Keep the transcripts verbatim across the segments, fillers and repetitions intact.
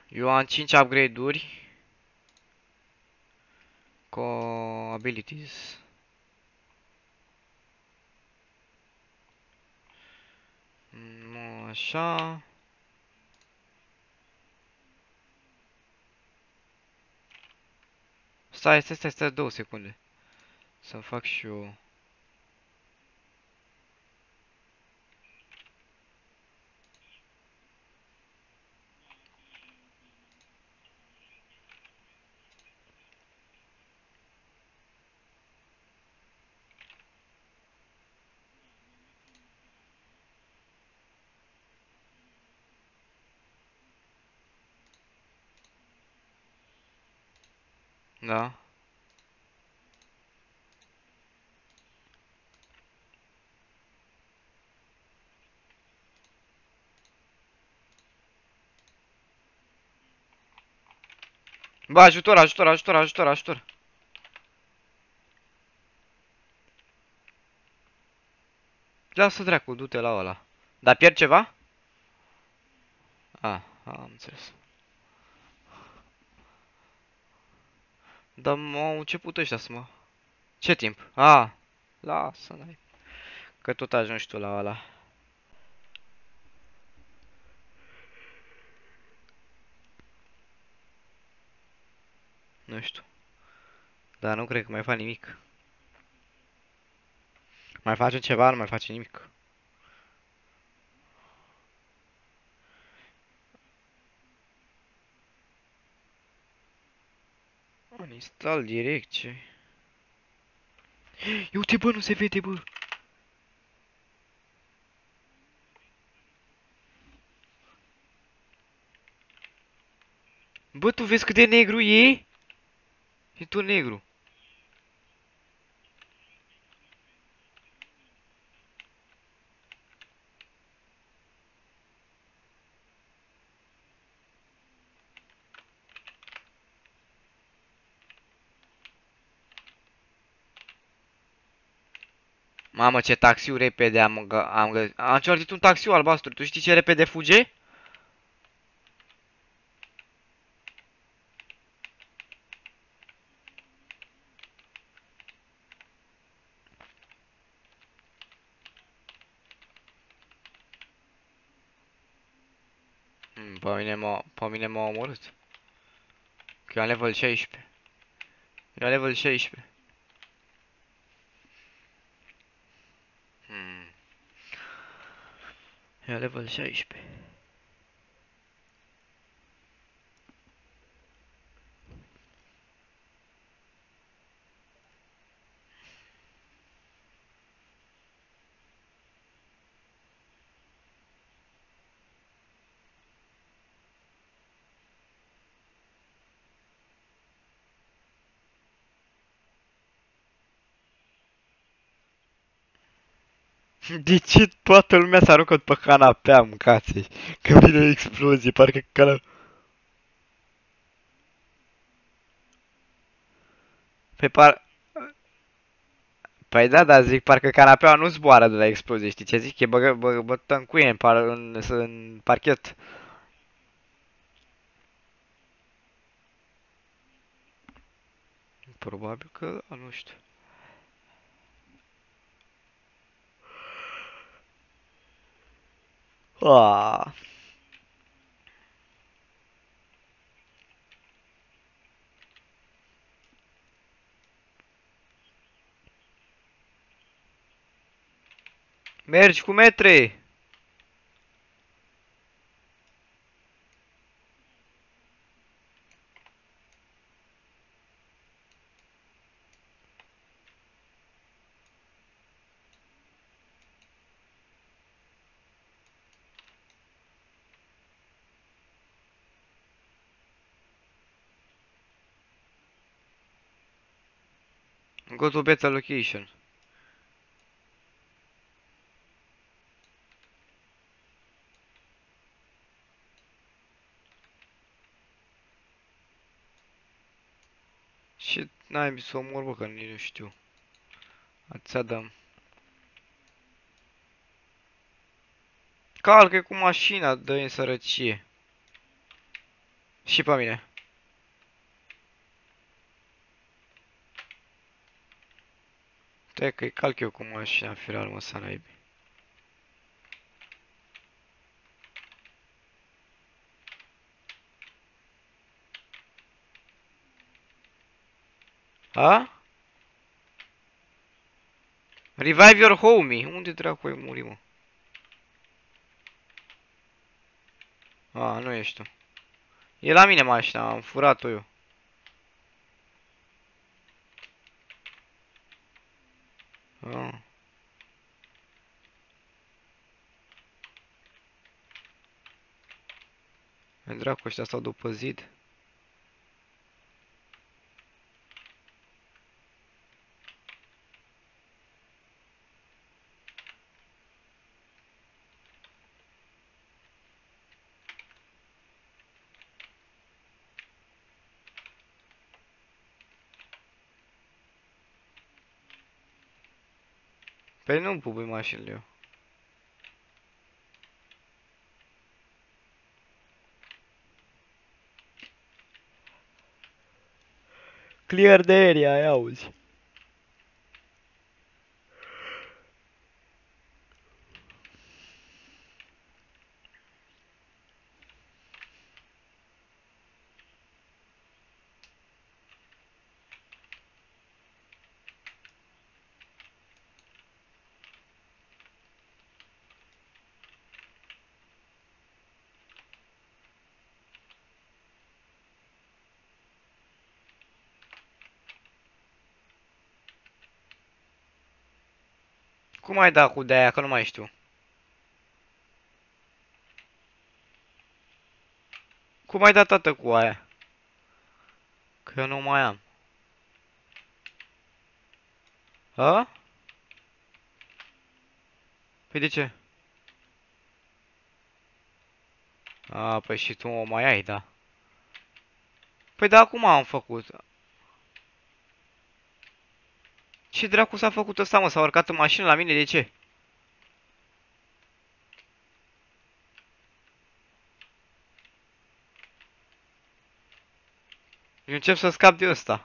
Eu am cinci upgrade-uri. Cu abilities. Nu așa. Stai, stai, stai, stai două secunde. Să fac și eu. Da. Bă, ajutor, ajutor, ajutor, ajutor, ajutor. Lasă dracu, du-te la ăla. Dar pierd ceva? Ah, am înțeles. Dar m-au început ăștia să mă... Ce timp? Ah, lasă, n-ai. Că tot ajungi tu la ăla. Nu știu. Dar nu cred că mai fac nimic. Mai face ceva, nu mai face nimic. Uninstall direct, ce? Ia uite, bă, nu se vede, bă. Bă, tu vezi cât de negru e? E tot negru. Mamă, ce taxiu repede am, gă- am găsit. Am ciortit un taxiu albastru. Tu știi ce repede fuge? Hmm, pe mine m-a, pe mine m-a omorât. Că eu am level șaisprezece. Eu am level șaisprezece. Hmm. Eu am level șaisprezece. De ce toată lumea s-a aruncat pe canapea, mâncați? Că vine o explozie, parcă cana... Pe par... Păi da, dar zic, parcă canapeaua nu zboară de la explozie, știi ce zic? E băgă, bă, bătă în cuie în, par, în, în parchet. Probabil că da, nu știu. Ah. Mergi cu metre! Go to beta location. Și n-ai să omor, bă, că nici nu știu. Atâția dăm. Calcă cu mașina, dă-i în sărăcie. Și pe mine. Stai că-i calc eu cu mașina, firar mă să naibii. A? Revive your homie. Unde dracu ai muri, mă? A, nu ești tu. E la mine mașina, am furat-o eu. A. Ai dracu, ăștia stau după zid. Păi nu-mi pupui mașinile eu. Clear the area, ai auzi. Cum ai dat cu de-aia, că nu mai știu. Cum ai dat tată cu aia? Că eu nu mai am. A? Păi de ce? A, păi și tu o mai ai, da. Păi da, acum am făcut. Ce dracu s-a făcut ăsta, mă? S-a urcat în mașină la mine, de ce? Eu încep să scap de ăsta.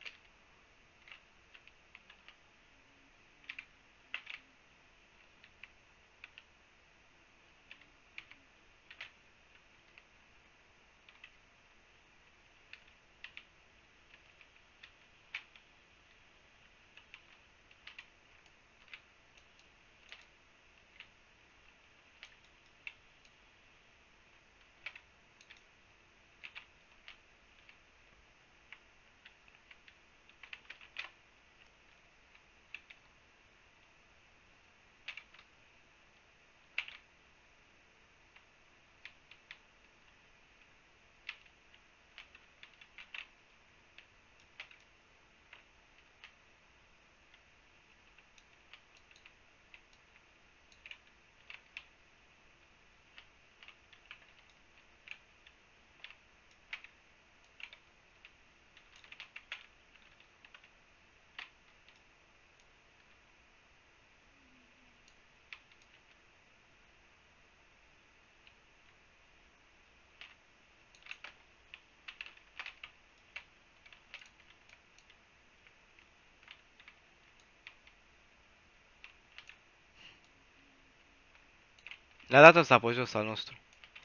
Le-a dat ăsta pe jos al nostru.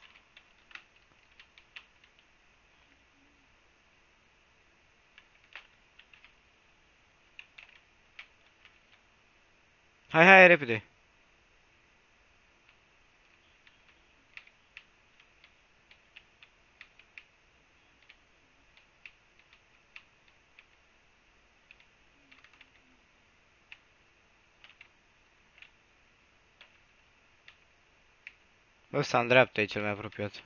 Hai, hai, repede. Ăsta în dreapta e cel mai apropiat.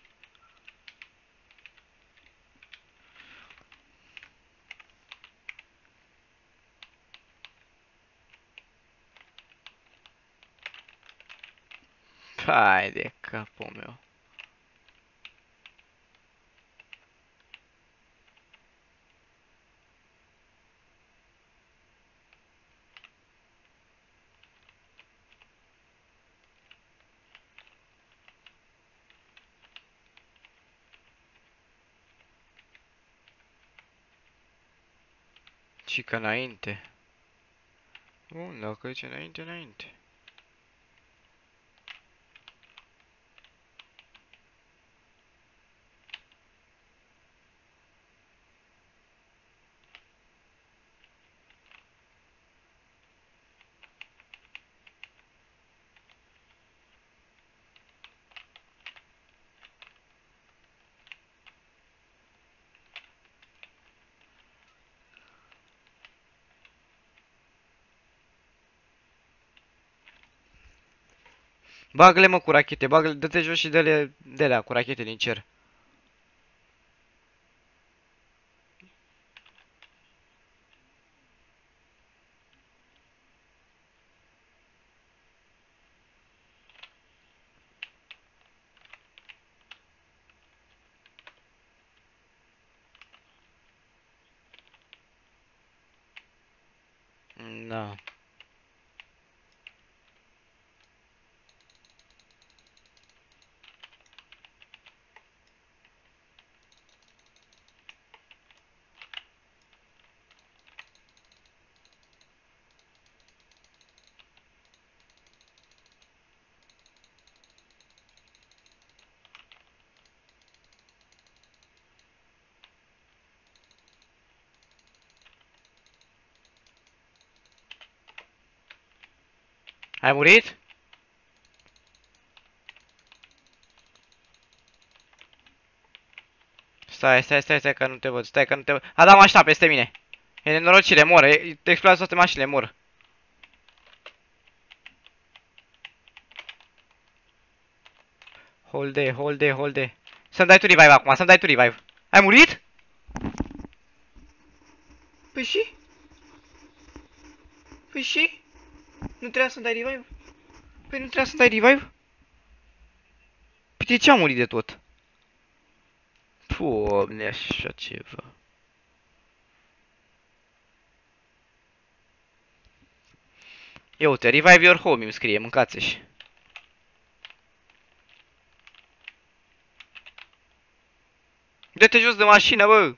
Hai de capul meu. Și că înainte. Bun, dacă zice înainte, înainte. Bagă-le mă cu rachete, bagă-le, dă-te jos și dă-le, dă-le cu rachete din cer. Da. Ai murit? Stai, stai, stai, stai că nu te văd, stai că nu te văd. A, da, mașina peste mine. E nenorocire, mor, e, te explodează toate mașinile, mor. Holde, holde, holde. Să-mi dai tu revive acum, să-mi dai tu revive. Ai murit? Păi și? Păi și? Nu trebuia să-mi dai revive? Păi nu trebuia să-mi dai revive? Păi de ce am murit de tot? Doamne, așa ceva. Ia uite, revive your home îmi scrie, mâncați-și. Dă-te jos de mașină, bă!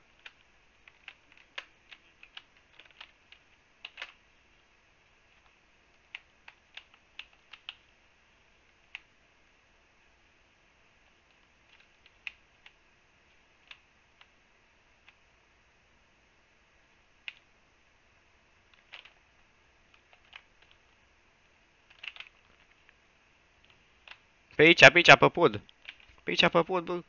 Pe aici, pe aici, pe pod. Pe aici, pe pod, bă.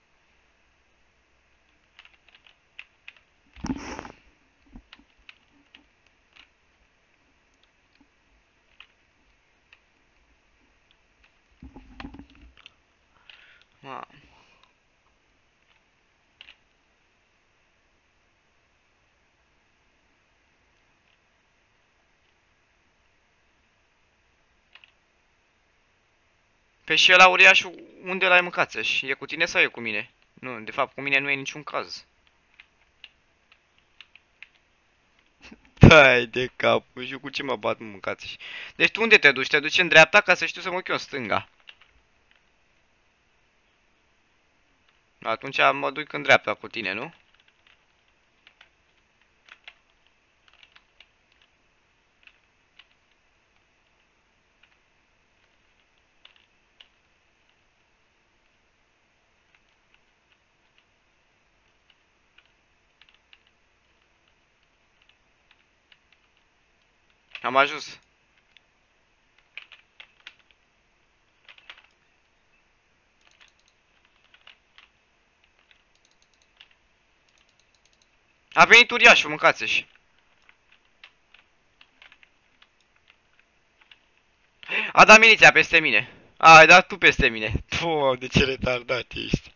Ma. Pe și ăla uriașul, unde l-ai mâncați-și? E cu tine sau e cu mine? Nu, de fapt, cu mine nu e niciun caz. Dai de cap, nu știu cu ce mă bat, mâncați-și. Deci tu unde te duci? Te duci în dreapta ca să știu să mă duc eu în stânga. Atunci mă duc în dreapta cu tine, nu? Am ajuns. A venit uriașul, mâncați-și. A dat miliția peste mine. A, ai dat tu peste mine. Doamne, de ce retardat ești.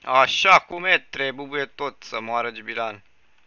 Așa cum e, trebuie tot să moară Gibilan.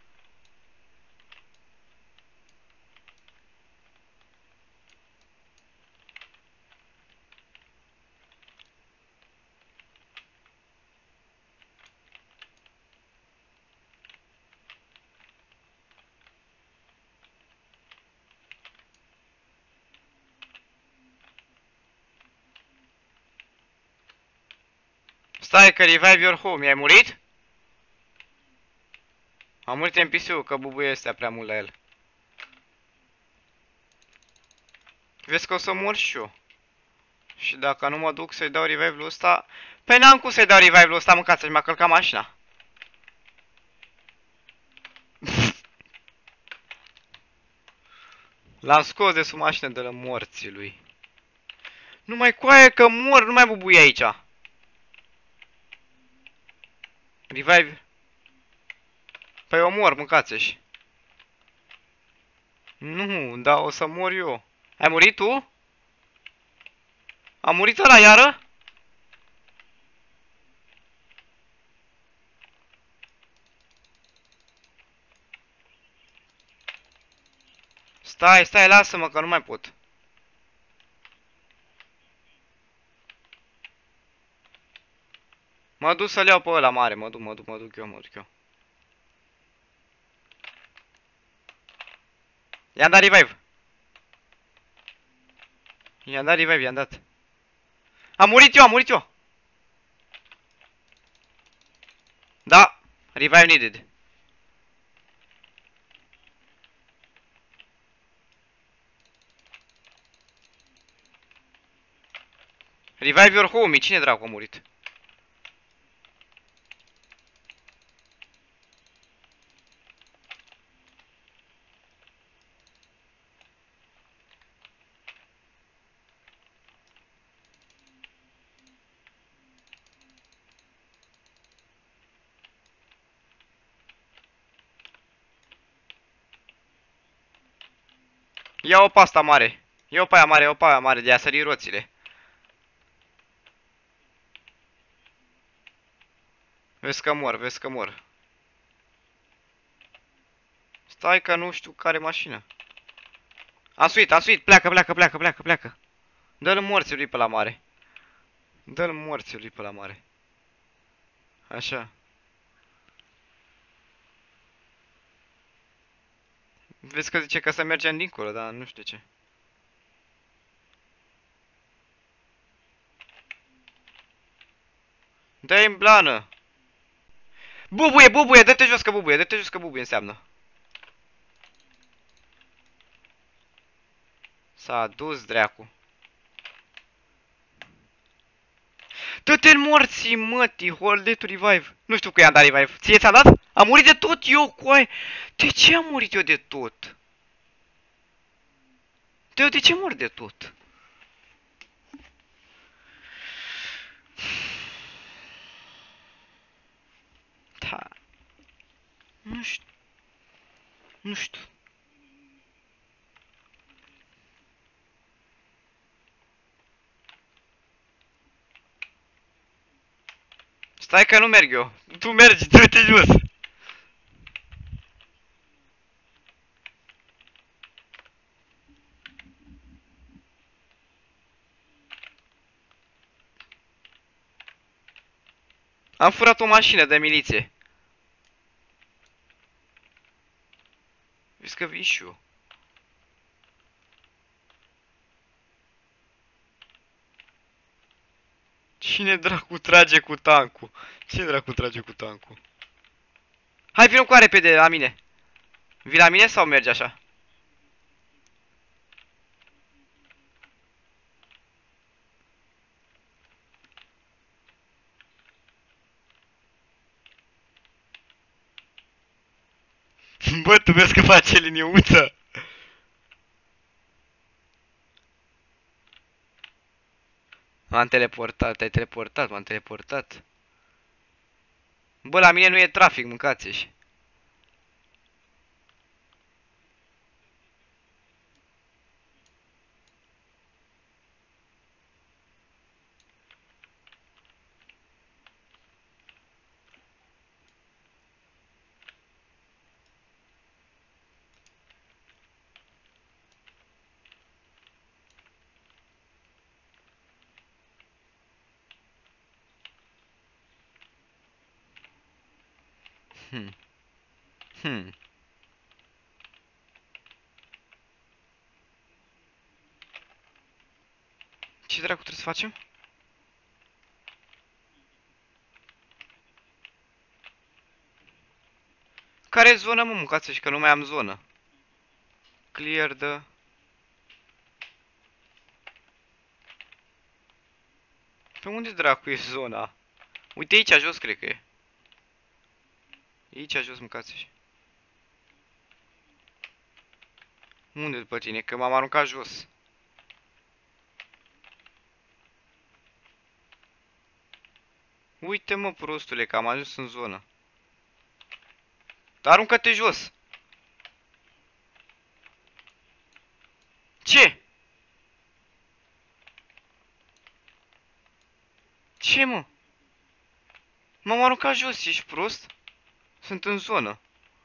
Stai că revive your home, ai murit? A murit N P C-ul, că bubuie astea prea mult la el. Vezi că o să mor și eu. Și dacă nu mă duc să-i dau revive-ul ăsta... Păi n-am cum să-i dau revive-ul ăsta, mâncați, și m-a călcat mașina. L-am scos de sub mașină de la morții lui. Nu mai coaie că mor, nu mai bubui aici. Revive. Păi eu mor, mâncați-și. Nu, dar o să mor eu. Ai murit tu? A murit ăla iară? Stai, stai, lasă-mă că nu mai pot. Mă duc să-l iau pe ăla mare, mă duc, mă duc, mă duc eu, mă duc eu. I-am dat revive. I-am dat revive, i-am dat. Am murit eu, am murit eu. Da, revive needed. Revive your homie, cine dracu a murit? Ia-o pe asta mare. Ia-o pe aia mare, ia-o pe aia mare, de a sări roțile. Vezi că mor, vezi că mor. Stai că nu știu care mașină. Am suit, am suit, pleacă, pleacă, pleacă, pleacă, pleacă. Dă-l morții lui pe la mare. Dă-l morții lui pe la mare. Așa. Vezi că zice că să mergem dincolo, dar nu știu ce. Dă-i în blană. Bubuie, bubuie, dă-te jos că bubuie, dă-te jos că bubuie înseamnă. S-a dus dracu. Dă-te în morții, mătii, hold it to revive. Nu știu că i-am dat revive. Ție ți-am dat? Am murit de tot eu, coai. De ce am murit eu de tot? De, de ce mor de tot? Da. Nu știu. Nu știu. Stai că nu merg eu. Tu mergi, du-te jos. Am furat o mașină de miliție. Vezi că vin și eu. Cine dracu trage cu tancul? Cine dracu trage cu tancul? Hai, vină cu repede la mine. Vii la mine sau mergi așa? Bă, tu vezi că face liniuță? M-am teleportat, te-ai teleportat, m-am teleportat. Bă, la mine nu e trafic, mâncați-și. Hmm. Hmm. Ce dracu trebuie să facem? Care e zona, mă, mâncați și că nu mai am zonă. Clear the... Pe unde dracu e zona? Uite aici jos, cred că e. E aici jos, mâncați și. Unde după tine? Că m-am aruncat jos. Uite, mă, prostule, că am ajuns în zonă. Aruncă-te jos. Ce? Ce, mă? M-am aruncat jos, ești prost? Sunt în zonă.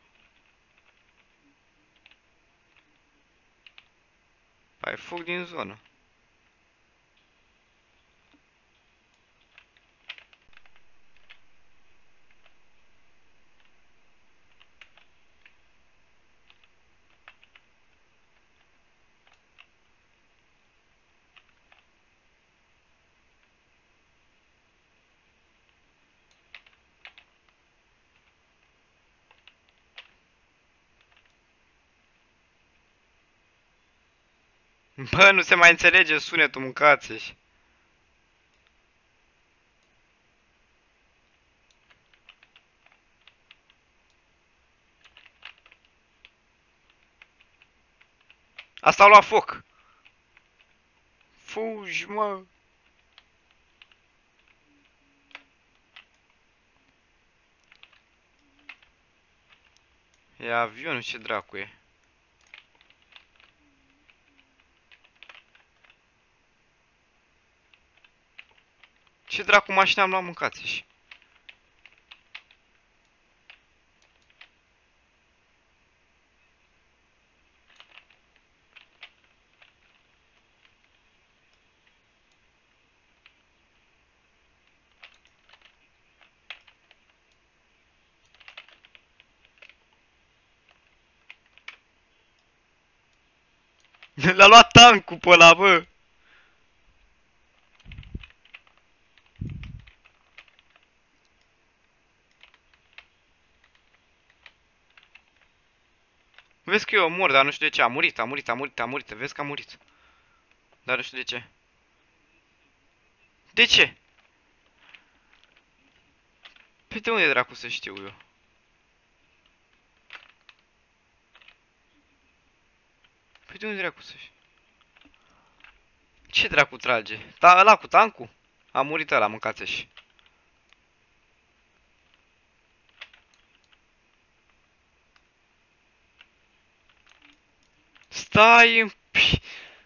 Păi fug din zonă. Bă, nu se mai înțelege sunetul, mâncați-și. Asta a luat foc. Fugi, mă. E avionul, ce dracu e. Ce dracu mașina am luat, mâncați-și. L-a luat tancul pe ăla, bă. Vezi că eu mor, dar nu știu de ce. A murit, a murit, a murit, a murit. Vezi că a murit. Dar nu știu de ce. De ce? Păi de unde dracu să știu eu? Păi de unde dracu să știu? Ce dracu trage? Da, ăla cu tancul? A murit ăla, mâncați-și. Stai în pi...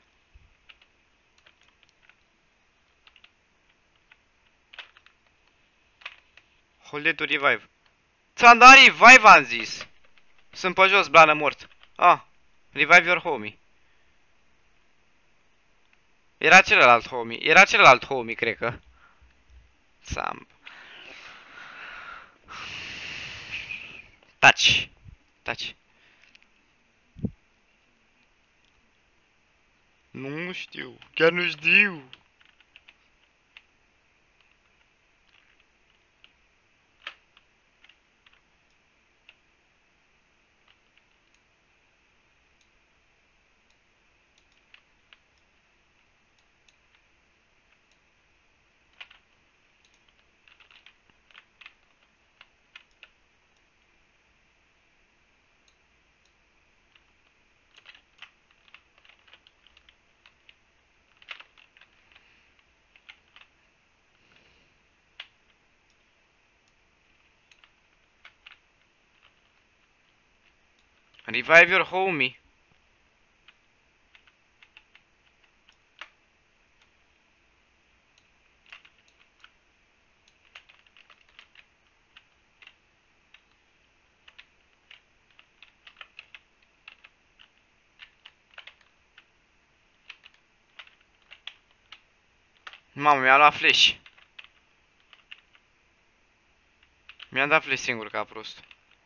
Hold to revive. Ți-am dat revive, am zis. Sunt pe jos, blană mort. Ah, revive your homie. Era celălalt homie. Era celălalt homie, cred că. Țamp. Taci. Taci. Nu știu. Chiar nu știu. Revive your homie. Mamă, mi-a luat flash. Mi-a dat flash singur ca prost.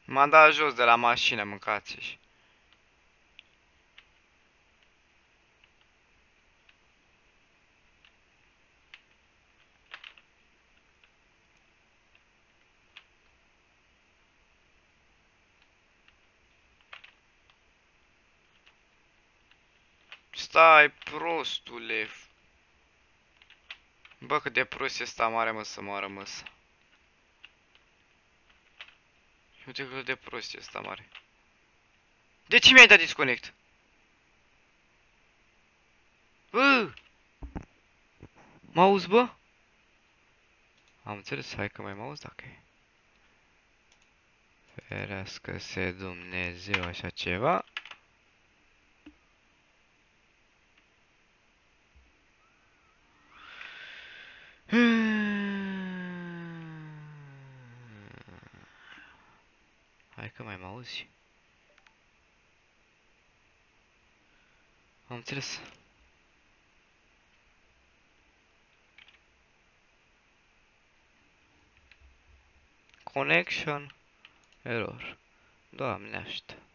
M-a dat jos de la mașină, mâncați-și. Stai, prostule. Bă, cât de prost e ăsta mare, mă, să moară, mă. Uite cât de prost e ăsta mare. De ce mi-ai dat disconnect? Bă! Mă auzi, bă? Am înțeles, hai că mai mă auzi dacă e. Ferească-se Dumnezeu, așa ceva. Hai că mai mă auzi. Am înțeles. Connection error. Doamne ajută.